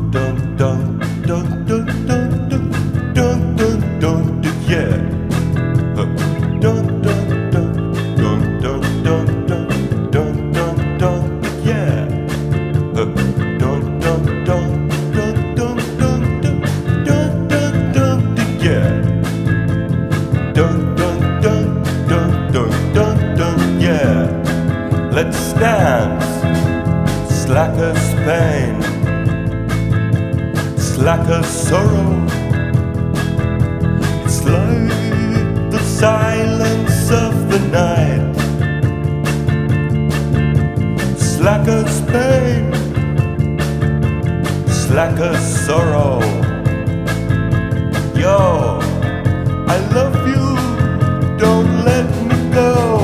dun dun dun dun dun dun dun dun dun yeah. Dun dun dun dun dun dun dun dun dun dun yeah. Dun dun dun dun dun dun dun dun dun dun yeah. Dun dun dun dun dun dun dun yeah. Let's dance. Slacker's pain, slacker's sorrow. It's like the silence of the night. Slacker's pain, slacker's sorrow. Yo, I love you, don't let me go.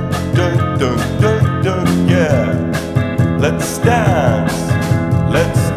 Let's dance, let's